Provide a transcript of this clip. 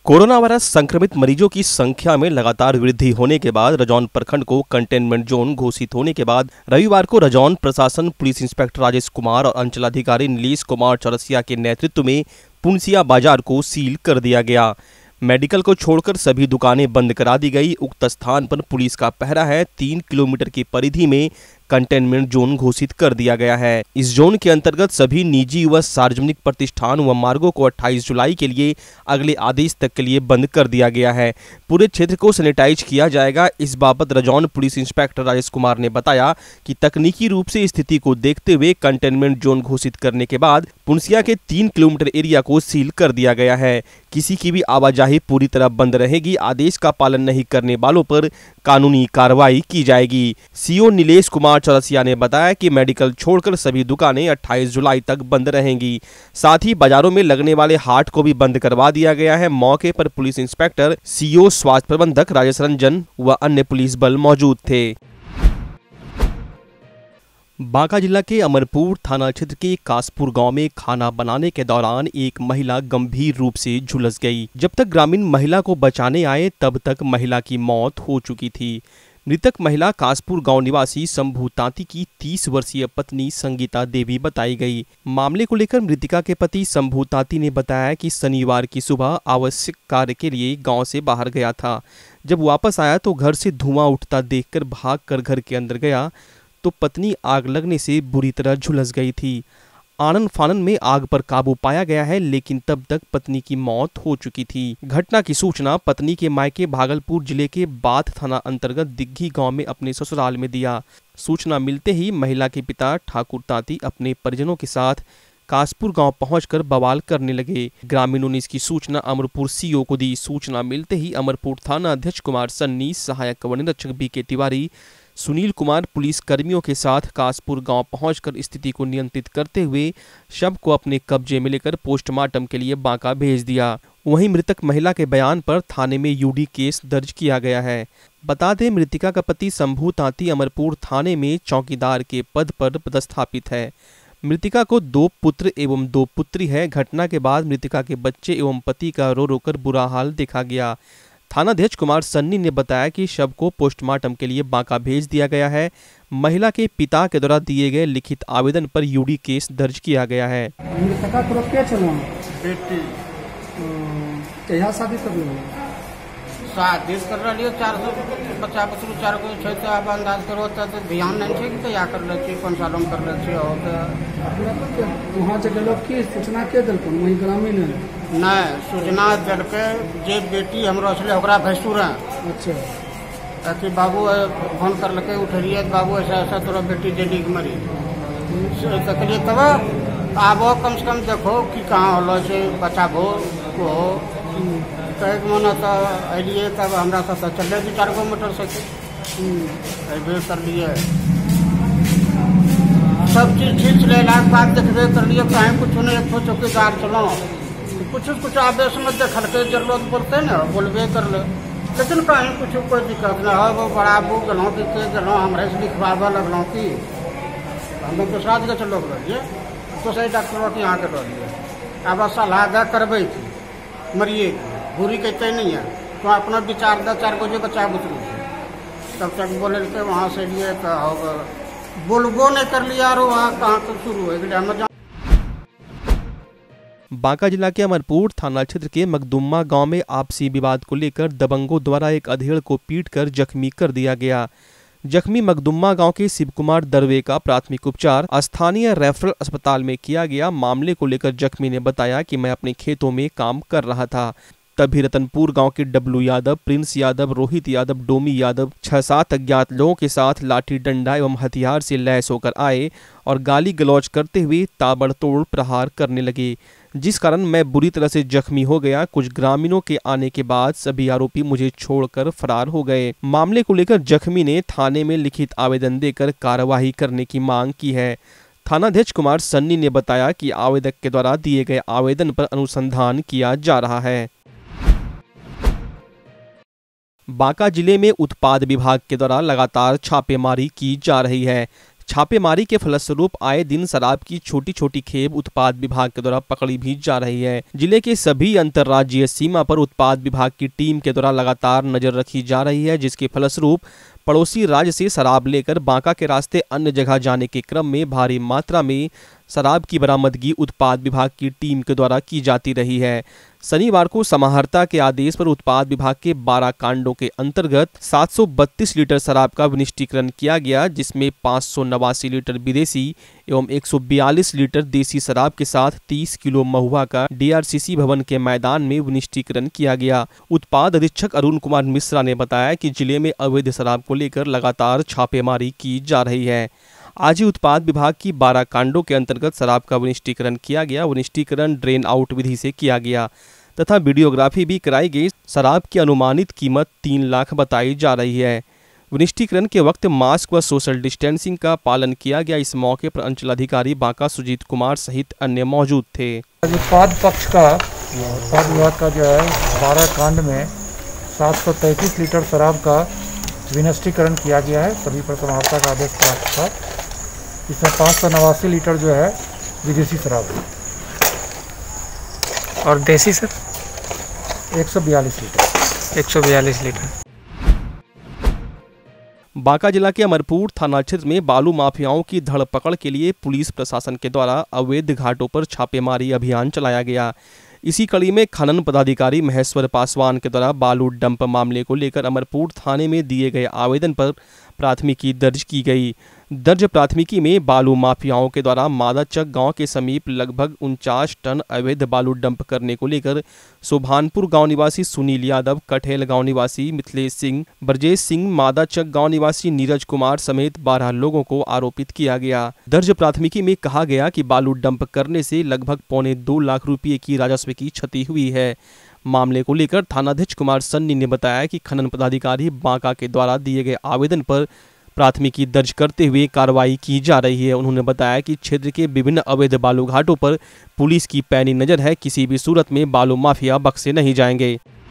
Corona virus संक्रमित मरीजों की संख्या में लगातार वृद्धि होने के बाद रजौन प्रखंड को कंटेनमेंट जोन घोषित होने के बाद रविवार को रजौन प्रशासन पुलिस इंस्पेक्टर राजेश कुमार और अंचलाधिकारी नीलेश कुमार चौरसिया के नेतृत्व में पुनसिया बाजार को सील कर दिया गया। मेडिकल को छोड़कर सभी दुकानें बंद करा दी गई। उक्त स्थान पर पुलिस का पहरा है। 3 किलोमीटर की परिधि में कंटेनमेंट जोन घोषित कर दिया गया है। इस जोन के अंतर्गत सभी निजी व सार्वजनिक प्रतिष्ठान व मार्गों को 28 जुलाई के लिए अगले आदेश तक के लिए बंद कर दिया गया है। पूरे क्षेत्र को सैनिटाइज किया जाएगा। इस बाबत रजौन पुलिस इंस्पेक्टर राजेश कुमार ने बताया कि तकनीकी रूप से स्थिति को देखते हुए कंटेनमेंट जोन घोषित करने के बाद पुनसिया के 3 किलोमीटर एरिया को सील कर दिया गया है। किसी की भी आवाजाही पूरी तरह बंद रहेगी। आदेश का पालन नहीं करने वालों पर कानूनी कार्रवाई की जाएगी। सीओ नीलेश कुमार चौरसिया ने बताया कि मेडिकल छोड़कर सभी दुकानें 28 जुलाई तक बंद रहेंगी। साथ ही बाजारों में लगने वाले हाट को भी बंद करवा दिया गया है। मौके पर पुलिस इंस्पेक्टर, सीओ, स्वास्थ्य प्रबंधक राजेश रंजन व अन्य पुलिस बल मौजूद थे। बांका जिला के अमरपुर थाना क्षेत्र के कासपुर गांव में खाना बनाने के दौरान एक महिला गंभीर रूप से झुलस गई। जब तक ग्रामीण महिला को बचाने आए तब तक महिला की मौत हो चुकी थी। मृतक महिला कासपुर गांव निवासी शंभू तांती की 30 वर्षीय पत्नी संगीता देवी बताई गई। मामले को लेकर मृतिका के पति शंभू तांती ने बताया कि शनिवार की सुबह आवश्यक कार्य के लिए गांव से बाहर गया था। जब वापस आया तो घर से धुआं उठता देखकर भागकर घर के अंदर गया तो पत्नी आग लगने से बुरी तरह झुलस गई थी। आनन फानन में आग पर काबू पाया गया है, लेकिन तब तक पत्नी की मौत हो चुकी थी। घटना की सूचना पत्नी के मायके भागलपुर जिले के बाथ थाना अंतर्गत दिग्घी गांव में अपने ससुराल में दिया। सूचना मिलते ही महिला के पिता ठाकुर तांती अपने परिजनों के साथ कासपुर गांव पहुंचकर बवाल करने लगे। ग्रामीणों ने इसकी सूचना अमरपुर सीओ को दी। सूचना मिलते ही अमरपुर थाना अध्यक्ष कुमार सन्नी, सहायक वन निरीक्षक बीके तिवारी, सुनील कुमार पुलिस कर्मियों के साथ कासपुर गांव पहुंचकर स्थिति को नियंत्रित करते हुए शव को अपने कब्जे में लेकर पोस्टमार्टम के लिए बांका भेज दिया। वहीं मृतक महिला के बयान पर थाने में यूडी केस दर्ज किया गया है। बता दें, मृतिका का पति शंभू तांती अमरपुर थाने में चौकीदार के पद पर पदस्थापित है। मृतिका को 2 पुत्र एवं 2 पुत्री है। घटना के बाद मृतिका के बच्चे एवं पति का रो रो कर बुरा हाल देखा गया। थानाध्यक्ष कुमार सन्नी ने बताया कि शव को पोस्टमार्टम के लिए बांका भेज दिया गया है। महिला के पिता के द्वारा दिए गए लिखित आवेदन पर यूडी केस दर्ज किया गया है। शादी कर रही 400 बच्चा बच्चू 4 को छै त अब अंदाज करो त ध्यान नहीं छै कि या कर ले छी 5 साल में कर ले छी। और वहां जे गेलो की सूचना के देलको वही ग्रामीण नहीं सूचना देलके जे बेटी हमरो छले ओकरा भैंसुर है। अच्छा ताकि बाबू फोन करलके उठलिए बाबू ऐसा ऐसा तोरा बेटी जल्दी मरी तकलिए तब आबो कम से कम देखो कि कहाँ होलो छै बचाबो को कई मन तो अलिए तब हमरा सब चले 4 गो मोटरसाइकिल अबे कर लिए सब चीज ठीक ले लाख बात देखबे कर लिए कहीं कुछ नहीं। एक चौकीदार चलो कुछ आदेश में देखल के जरूरत पड़ते न बोलबे कर ले, लेकिन कहीं कुछ कोई दिक्कत न है। वो बड़ा बुक गलों के गलों हमरा से लिखवाबा लगलों की हम दूसरा जगह चलो रहिए तो सही डॉक्टर के यहाँ के रहिए अब सलाह करबे मरिए बुरी कहते नहीं है तो अपना विचार 4 बजे बच्चा बुतरू तब तक बोले के वहाँ से लिए तो बोलबो नहीं कर लिया और वहाँ कहाँ तो शुरू हो। बांका जिला के अमरपुर थाना क्षेत्र के मखदुम्मा गांव में आपसी विवाद को लेकर दबंगों द्वारा एक अधेड़ को पीटकर जख्मी कर दिया गया। जख्मी मखदुम्मा गांव के शिव कुमार दरवे का प्राथमिक उपचार स्थानीय रेफरल अस्पताल में किया गया। मामले को लेकर जख्मी ने बताया कि मैं अपने खेतों में काम कर रहा था, तभी रतनपुर गांव के डब्लू यादव, प्रिंस यादव, रोहित यादव, डोमी यादव 6-7 अज्ञात लोगों के साथ लाठी डंडा एवं हथियार से लैस होकर आए और गाली गलौज करते हुए ताबड़तोड़ प्रहार करने लगे, जिस कारण मैं बुरी तरह से जख्मी हो गया। कुछ ग्रामीणों के आने के बाद सभी आरोपी मुझे छोड़कर फरार हो गए। मामले को लेकर जख्मी ने थाने में लिखित आवेदन देकर कार्यवाही करने की मांग की है। थानाध्यक्ष कुमार सन्नी ने बताया कि आवेदक के द्वारा दिए गए आवेदन पर अनुसंधान किया जा रहा है। बांका जिले में उत्पाद विभाग के द्वारा लगातार छापेमारी की जा रही है। छापेमारी के फलस्वरूप आए दिन शराब की छोटी छोटी खेप उत्पाद विभाग के द्वारा पकड़ी भी जा रही है। जिले के सभी अंतर्राज्यीय सीमा पर उत्पाद विभाग की टीम के द्वारा लगातार नजर रखी जा रही है, जिसके फलस्वरूप पड़ोसी राज्य से शराब लेकर बांका के रास्ते अन्य जगह जाने के क्रम में भारी मात्रा में शराब की बरामदगी उत्पाद विभाग की टीम के द्वारा की जाती रही है। शनिवार को समाहर्ता के आदेश पर उत्पाद विभाग के 12 कांडों के अंतर्गत 732 लीटर शराब का विनिष्टीकरण किया गया, जिसमें 589 लीटर विदेशी एवं 142 लीटर देसी शराब के साथ 30 किलो महुआ का डीआरसीसी भवन के मैदान में विनिष्टीकरण किया गया। उत्पाद अधीक्षक अरुण कुमार मिश्रा ने बताया कि जिले में अवैध शराब को लेकर लगातार छापेमारी की जा रही है। आज ही उत्पाद विभाग की 12 कांडों के अंतर्गत शराब का विनिष्टीकरण किया गया। विनिष्टीकरण ड्रेन आउट विधि से किया गया तथा वीडियोग्राफी भी कराई गई। शराब की अनुमानित कीमत 3 लाख बताई जा रही है। विनिष्टीकरण के वक्त मास्क व सोशल डिस्टेंसिंग का पालन किया गया। इस मौके पर अंचलाधिकारी बांका सुजीत कुमार सहित अन्य मौजूद थे। उत्पाद पक्ष का उत्पाद विभाग का जो है 12 कांड में 733 लीटर शराब का विनिष्टीकरण किया गया है। सभी पर समाहर्ता का आदेश प्राप्त था। इसमें 589 लीटर जो है विदेशी शराब है और देसी सर 142 लीटर 142 लीटर। बांका जिला के अमरपुर थाना क्षेत्र में बालू माफियाओं की धरपकड़ के लिए पुलिस प्रशासन के द्वारा अवैध घाटों पर छापेमारी अभियान चलाया गया। इसी कड़ी में खनन पदाधिकारी महेश्वर पासवान के द्वारा बालू डंप मामले को लेकर अमरपुर थाने में दिए गए आवेदन पर प्राथमिकी दर्ज की गई। दर्ज प्राथमिकी में बालू माफियाओं के द्वारा मादाचक गांव के समीप लगभग 49 टन अवैध बालू डंप करने को लेकर सुभानपुर गांव निवासी सुनील यादव, कठेल गांव निवासी मिथिलेश सिंह, ब्रजेश सिंह, मादाचक गांव निवासी नीरज कुमार समेत 12 लोगों को आरोपित किया गया। दर्ज प्राथमिकी में कहा गया कि बालू डंप करने से लगभग 2.25 लाख रुपये की राजस्व की क्षति हुई है। मामले को लेकर थानाध्यक्ष कुमार सन्नी ने बताया कि खनन पदाधिकारी बांका के द्वारा दिए गए आवेदन पर प्राथमिकी दर्ज करते हुए कार्रवाई की जा रही है। उन्होंने बताया कि क्षेत्र के विभिन्न अवैध बालू घाटों पर पुलिस की पैनी नजर है। किसी भी सूरत में बालू माफिया बख्शे नहीं जाएंगे।